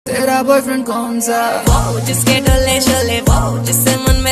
तेरा बॉयफ्रेंड कौन सा? वो जिसके डोले शोले, वो जिससे मन